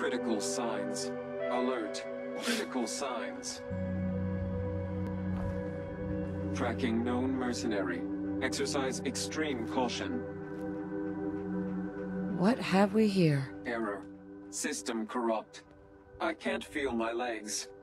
Critical signs. Alert. Critical signs. Tracking known mercenary. Exercise extreme caution. What have we here? Error. System corrupt. I can't feel my legs.